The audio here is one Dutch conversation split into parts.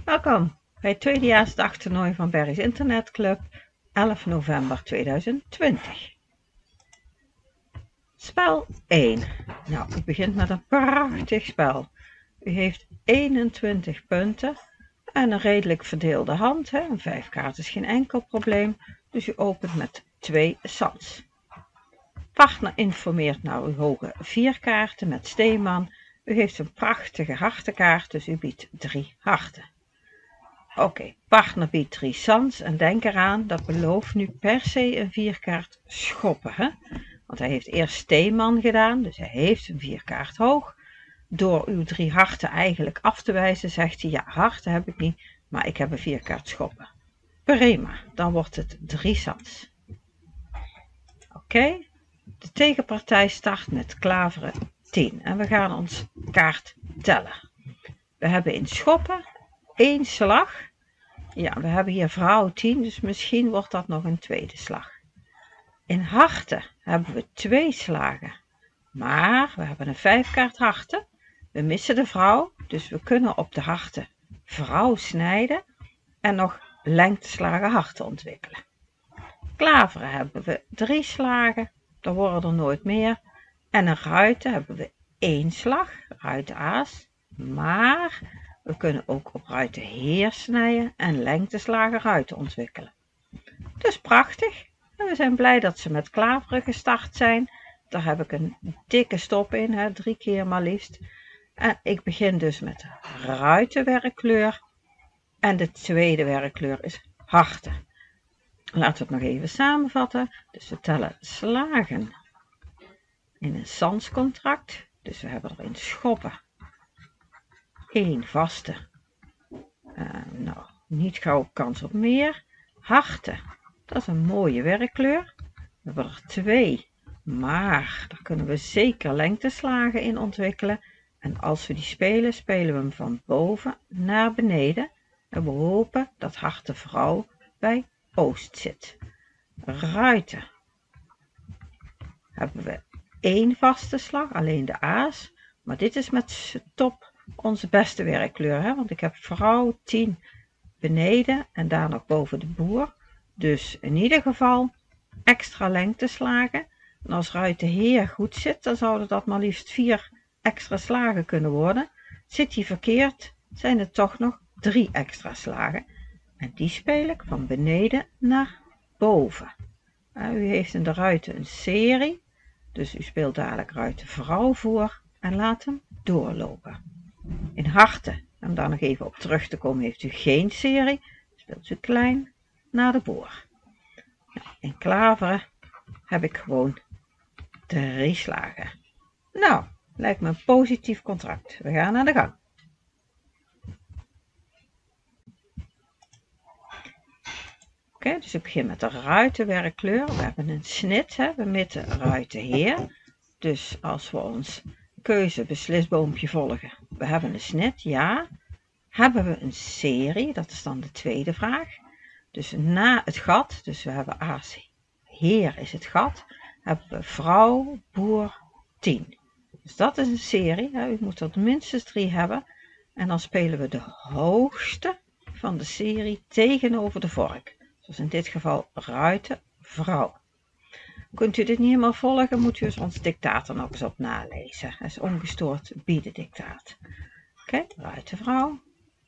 Welkom bij het tweedejaarsdagtoernooi van Berry's Internetclub, 11 november 2020. Spel 1. Nou, u begint met een prachtig spel. U heeft 21 punten en een redelijk verdeelde hand. Een 5 kaart is geen enkel probleem, dus u opent met 2 sans. Partner informeert naar uw hoge 4 kaarten met steeman. U heeft een prachtige hartenkaart, dus u biedt 3 harten. Oké, partner biedt 3 sans en denk eraan, dat belooft nu per se een 4 kaart schoppen. Hè? Want hij heeft eerst steeman gedaan, dus hij heeft een 4 kaart hoog. Door uw 3 harten eigenlijk af te wijzen, zegt hij, ja, harten heb ik niet, maar ik heb een 4 kaart schoppen. Prima, dan wordt het 3 sans. Oké, de tegenpartij start met klaveren 10 en we gaan ons kaart tellen. We hebben in schoppen 1 slag. Ja, we hebben hier vrouw 10, dus misschien wordt dat nog een tweede slag. In harten hebben we 2 slagen, maar we hebben een 5 kaart harten. We missen de vrouw, dus we kunnen op de harten vrouw snijden en nog lengteslagen harten ontwikkelen. Klaveren hebben we 3 slagen, er worden er nooit meer. En een ruiten hebben we 1 slag, ruiten aas, maar we kunnen ook op ruiten heer snijden en lengteslagen ruiten ontwikkelen. Dus prachtig. En we zijn blij dat ze met klaveren gestart zijn. Daar heb ik een dikke stop in, 3 keer maar liefst. En ik begin dus met de ruitenwerkkleur. En de tweede werkkleur is harten. Laten we het nog even samenvatten. Dus we tellen slagen in een sanscontract. Dus we hebben er in schoppen 1 vaste. Nou, niet gauw kans op meer. Harten, dat is een mooie werkkleur. We hebben er 2, maar daar kunnen we zeker lengteslagen in ontwikkelen. En als we die spelen, spelen we hem van boven naar beneden. En we hopen dat harten vrouw bij oost zit. Ruiten hebben we 1 vaste slag, alleen de aas. Maar dit is met top onze beste werkkleur, want ik heb vrouw 10 beneden en daar nog boven de boer. Dus in ieder geval extra lengteslagen. En als ruiten heer goed zit, dan zouden dat maar liefst 4 extra slagen kunnen worden. Zit die verkeerd, zijn het toch nog 3 extra slagen. En die speel ik van beneden naar boven. U heeft in de ruiten een serie, dus u speelt dadelijk ruiten vrouw voor en laat hem doorlopen. In harten, om daar nog even op terug te komen, heeft u geen serie, speelt u klein naar de boor. In klaveren heb ik gewoon 3 slagen. Nou, lijkt me een positief contract. We gaan aan de gang. Oké, dus ik begin met de ruitenwerkkleur. We hebben een snit, we mitten ruiten heer. Dus als we ons keuzebeslisboompje volgen, we hebben een snit, ja. Hebben we een serie, dat is dan de tweede vraag. Dus na het gat, dus we hebben aas, heer is het gat, hebben we vrouw, boer, 10. Dus dat is een serie, u moet er minstens 3 hebben. En dan spelen we de hoogste van de serie tegenover de vork. Zoals in dit geval ruiten, vrouw. Kunt u dit niet helemaal volgen, moet u ons dictaat er nog eens op nalezen. Dat is ongestoord bieden dictaat. Oké, ruiten, vrouw.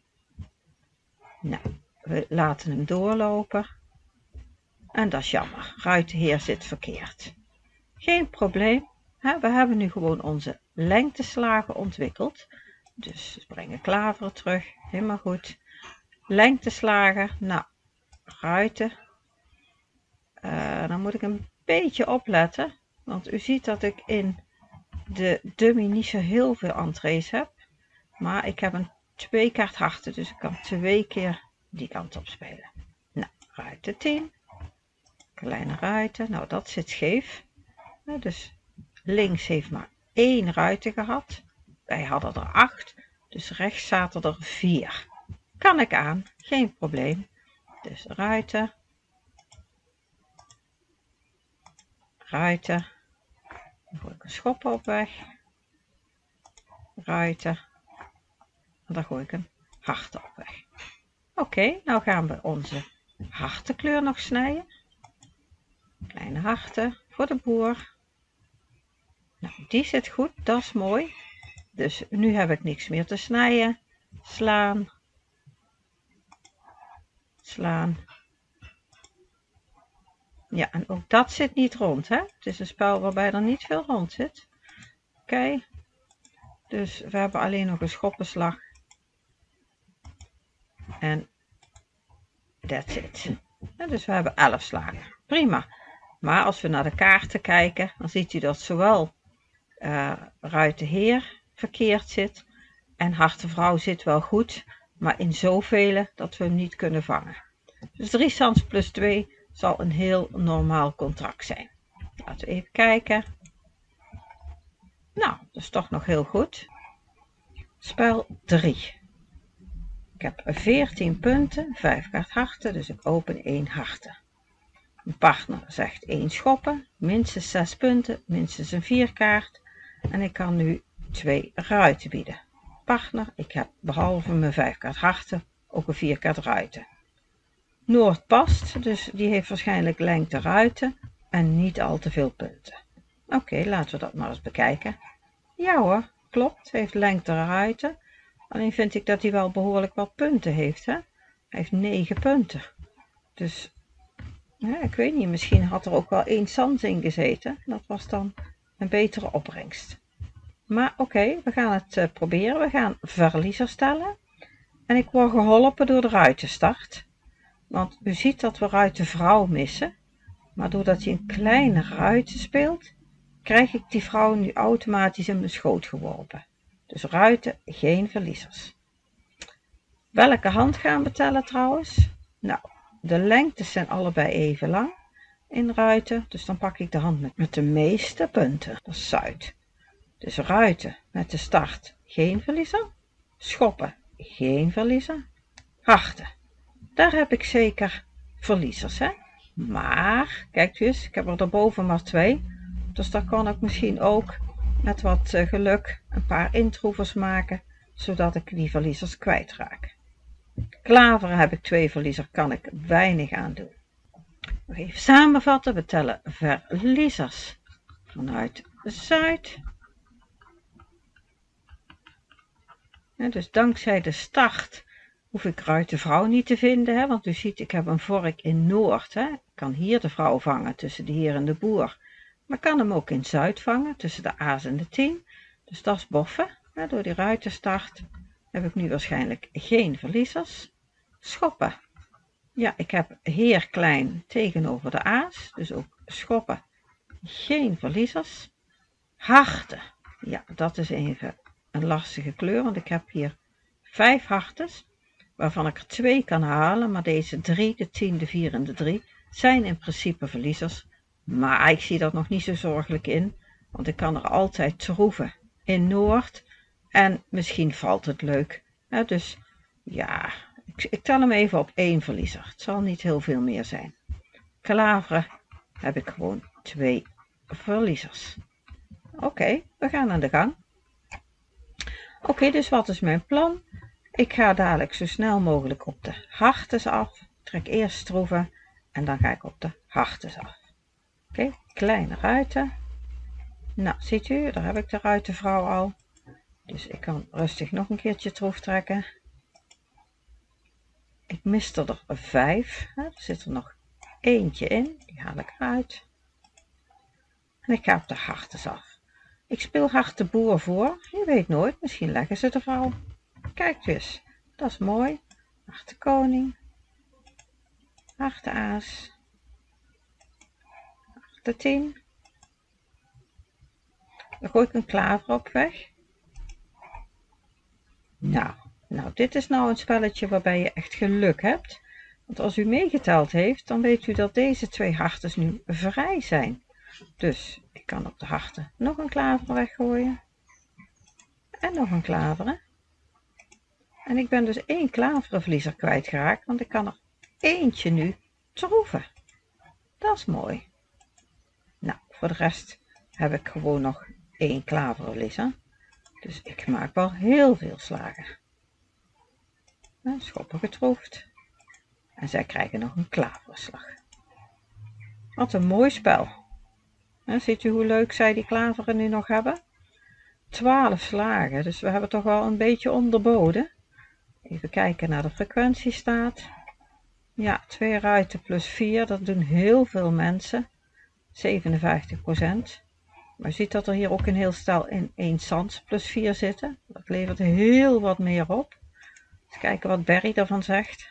Nou, we laten hem doorlopen. En dat is jammer, ruiten heer zit verkeerd. Geen probleem, we hebben nu gewoon onze lengteslagen ontwikkeld. Dus we brengen klaveren terug, helemaal goed. Lengteslagen, nou, ruiten. Dan moet ik een beetje opletten, want u ziet dat ik in de dummy niet zo heel veel entrees heb. Maar ik heb een 2 kaart harten, dus ik kan 2 keer die kant op spelen. Nou, ruiten 10. Kleine ruiten, nou dat zit scheef. Dus links heeft maar 1 ruiten gehad. Wij hadden er 8, dus rechts zaten er 4. Kan ik aan, geen probleem. Dus ruiten. Ruiten. Dan gooi ik een schoppen op weg. Ruiten. En dan gooi ik een harten op weg. Oké, nou gaan we onze hartenkleur nog snijden. Kleine harten voor de boer. Nou, die zit goed, dat is mooi. Dus nu heb ik niks meer te snijden. Slaan. Slaan. Ja, en ook dat zit niet rond, hè. Het is een spel waarbij er niet veel rond zit. Oké. Dus we hebben alleen nog een schoppenslag. En that's it. En dus we hebben 11 slagen. Prima. Maar als we naar de kaarten kijken, dan ziet u dat zowel ruiten heer verkeerd zit en harten vrouw zit wel goed, maar in zoveel dat we hem niet kunnen vangen. Dus 3 sans plus 2 zal een heel normaal contract zijn. Laten we even kijken. Nou, dat is toch nog heel goed. Spel 3. Ik heb 14 punten, 5 kaart harten, dus ik open 1 harten. Mijn partner zegt 1 schoppen, minstens 6 punten, minstens een 4 kaart. En ik kan nu 2 ruiten bieden. Partner, ik heb behalve mijn 5 kaart harten ook een 4 kaart ruiten. Noord past, dus die heeft waarschijnlijk lengte ruiten en niet al te veel punten. Oké, laten we dat maar eens bekijken. Ja hoor, klopt, heeft lengte ruiten. Alleen vind ik dat hij wel behoorlijk wat punten heeft. Hè? Hij heeft 9 punten. Dus ja, ik weet niet, misschien had er ook wel 1 sans in gezeten. Dat was dan een betere opbrengst. Maar oké, we gaan het proberen. We gaan verliezers tellen. En ik word geholpen door de ruitenstart. Want u ziet dat we ruiten vrouw missen. Maar doordat hij een kleine ruiten speelt, krijg ik die vrouw nu automatisch in mijn schoot geworpen. Dus ruiten, geen verliezers. Welke hand gaan we tellen trouwens? Nou, de lengtes zijn allebei even lang in ruiten. Dus dan pak ik de hand met de meeste punten. Dat is Zuid. Dus ruiten met de start, geen verliezer. Schoppen, geen verliezer. Harten, daar heb ik zeker verliezers, hè? Maar, kijk eens, ik heb er daarboven maar 2. Dus daar kan ik misschien ook met wat geluk een paar introevers maken, zodat ik die verliezers kwijtraak. Klaveren heb ik 2 verliezers, kan ik weinig aan doen. Nog even samenvatten, we tellen verliezers vanuit Zuid. En dus dankzij de start hoef ik ruiten vrouw niet te vinden, hè? Want u ziet, ik heb een vork in Noord. Hè? Ik kan hier de vrouw vangen tussen de heer en de boer. Maar ik kan hem ook in Zuid vangen, tussen de aas en de 10. Dus dat is boffen. Hè? Door die ruitenstart heb ik nu waarschijnlijk geen verliezers. Schoppen. Ja, ik heb heer klein tegenover de aas. Dus ook schoppen. Geen verliezers. Harten. Ja, dat is even een lastige kleur, want ik heb hier 5 hartes. Waarvan ik er 2 kan halen, maar deze 3, de 10, de 4 en de 3, zijn in principe verliezers. Maar ik zie dat nog niet zo zorgelijk in, want ik kan er altijd troeven in Noord en misschien valt het leuk. Ja, dus ja, ik tel hem even op 1 verliezer. Het zal niet heel veel meer zijn. Klaveren heb ik gewoon 2 verliezers. Oké, we gaan aan de gang. Oké, dus wat is mijn plan? Ik ga dadelijk zo snel mogelijk op de hartes af. Trek eerst troeven en dan ga ik op de hartes af. Oké, kleine ruiten. Nou, ziet u, daar heb ik de ruitenvrouw al. Dus ik kan rustig nog een keertje troef trekken. Ik miste er 5. Er zit er nog eentje in. Die haal ik eruit. En ik ga op de hartes af. Ik speel hart de boer voor. Je weet nooit, misschien leggen ze de vrouw. Kijk dus, dat is mooi. Hart de koning. Hart de aas. Hart de 10. Dan gooi ik een klaver op weg. Nou, dit is nou een spelletje waarbij je echt geluk hebt. Want als u meegeteld heeft, dan weet u dat deze 2 hartes nu vrij zijn. Dus ik kan op de harten nog een klaver weggooien. En nog een klaver. En ik ben dus 1 klaverenverliezer kwijtgeraakt, want ik kan er eentje nu troeven. Dat is mooi. Nou, voor de rest heb ik gewoon nog 1 klaververliezer. Dus ik maak wel heel veel slagen. Schoppen getroefd. En zij krijgen nog een klaverslag. Wat een mooi spel. Ziet u hoe leuk zij die klaveren nu nog hebben? 12 slagen, dus we hebben toch wel een beetje onderboden. Even kijken naar de frequentiestaat. Ja, 2 ruiten plus 4, dat doen heel veel mensen. 57%. Maar je ziet dat er hier ook een heel stel in 1 sans plus 4 zitten. Dat levert heel wat meer op. Eens kijken wat Berry daarvan zegt.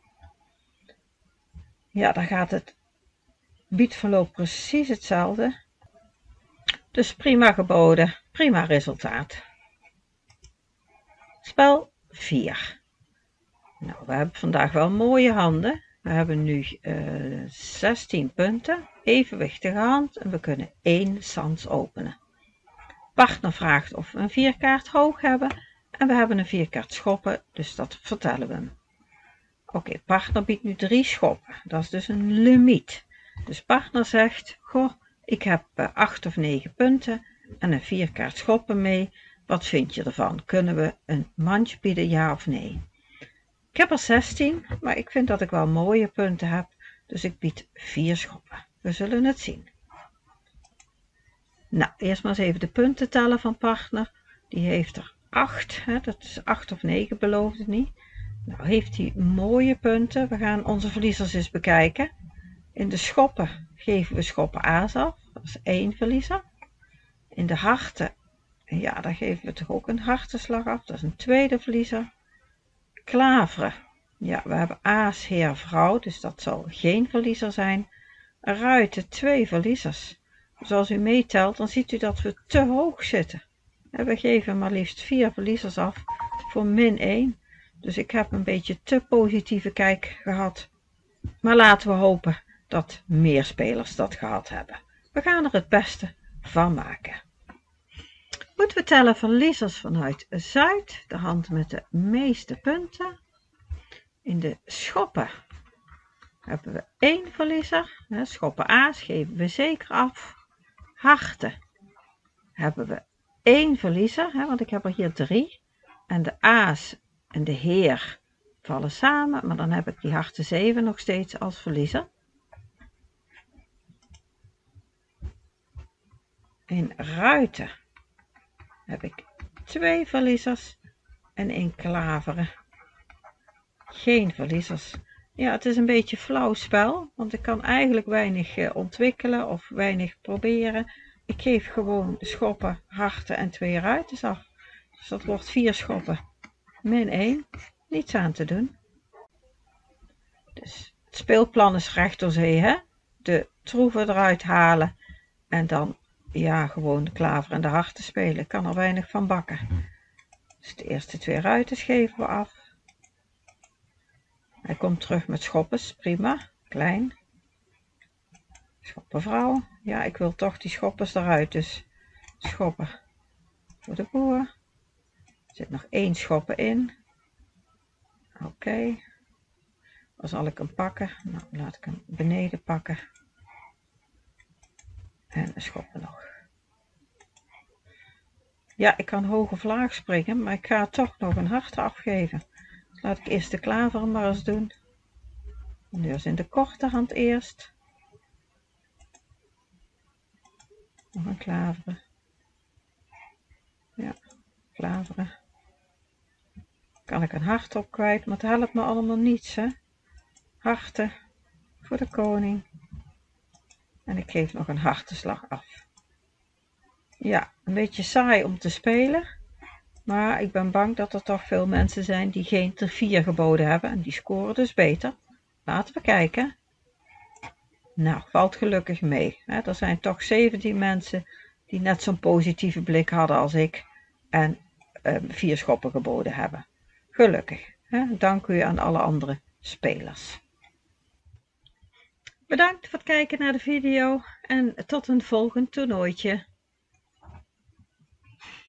Ja, daar gaat het biedverloop precies hetzelfde. Dus prima geboden, prima resultaat. Spel 4. Nou, we hebben vandaag wel mooie handen. We hebben nu 16 punten, evenwichtige hand en we kunnen 1 sans openen. Partner vraagt of we een 4-kaart hoog hebben en we hebben een 4-kaart schoppen, dus dat vertellen we hem. Oké, partner biedt nu 3 schoppen, dat is dus een limiet. Dus partner zegt, goh, ik heb 8 of 9 punten en een 4-kaart schoppen mee. Wat vind je ervan? Kunnen we een mandje bieden, ja of nee? Ik heb er 16, maar ik vind dat ik wel mooie punten heb, dus ik bied 4 schoppen. We zullen het zien. Nou, eerst maar eens even de punten tellen van partner. Die heeft er 8, dat is 8 of 9, beloofde niet. Nou, heeft hij mooie punten. We gaan onze verliezers eens bekijken. In de schoppen geven we schoppen aas af, dat is 1 verliezer. In de harten, ja, daar geven we toch ook een hartenslag af, dat is een tweede verliezer. Klaveren, ja, we hebben aas, heer, vrouw, dus dat zal geen verliezer zijn. Ruiten, 2 verliezers. Dus als u meetelt, dan ziet u dat we te hoog zitten. We geven maar liefst 4 verliezers af voor min 1. Dus ik heb een beetje te positieve kijk gehad. Maar laten we hopen dat meer spelers dat gehad hebben. We gaan er het beste van maken. Moeten we tellen verliezers vanuit Zuid, de hand met de meeste punten. In de schoppen hebben we 1 verliezer. Schoppen aas geven we zeker af. Harten hebben we 1 verliezer, want ik heb er hier 3. En de aas en de heer vallen samen, maar dan heb ik die harten 7 nog steeds als verliezer. In ruiten heb ik 2 verliezers en in klaveren geen verliezers. Ja, het is een beetje flauw spel, want ik kan eigenlijk weinig ontwikkelen of weinig proberen. Ik geef gewoon de schoppen, harten en 2 ruiten af. Dus dat wordt 4 schoppen, min 1, niets aan te doen. Dus het speelplan is recht door zee, hè? De troeven eruit halen en dan ja, gewoon de klaver en de harten spelen. Ik kan er weinig van bakken. Dus de eerste 2 ruiten geven we af. Hij komt terug met schoppes, prima, klein. Schoppen vrouw. Ja, ik wil toch die schoppes eruit, dus schoppen voor de boer. Er zit nog 1 schoppen in. Oké. Dan zal ik hem pakken. Nou, laat ik hem beneden pakken. En de schoppen nog. Ja, ik kan hoog of laag springen, maar ik ga toch nog een hart afgeven. Dus laat ik eerst de klaveren maar eens doen. En dus in de korte hand eerst. Nog een klaveren. Ja, klaveren. Kan ik een hart op kwijt, maar het helpt me allemaal niets, hè. Harten voor de koning. En ik geef nog een hartenslag af. Ja, een beetje saai om te spelen. Maar ik ben bang dat er toch veel mensen zijn die geen ter 4 geboden hebben. En die scoren dus beter. Laten we kijken. Nou, valt gelukkig mee. Er zijn toch 17 mensen die net zo'n positieve blik hadden als ik. En 4 schoppen geboden hebben. Gelukkig. Dank u aan alle andere spelers. Bedankt voor het kijken naar de video. En tot een volgend toernooitje.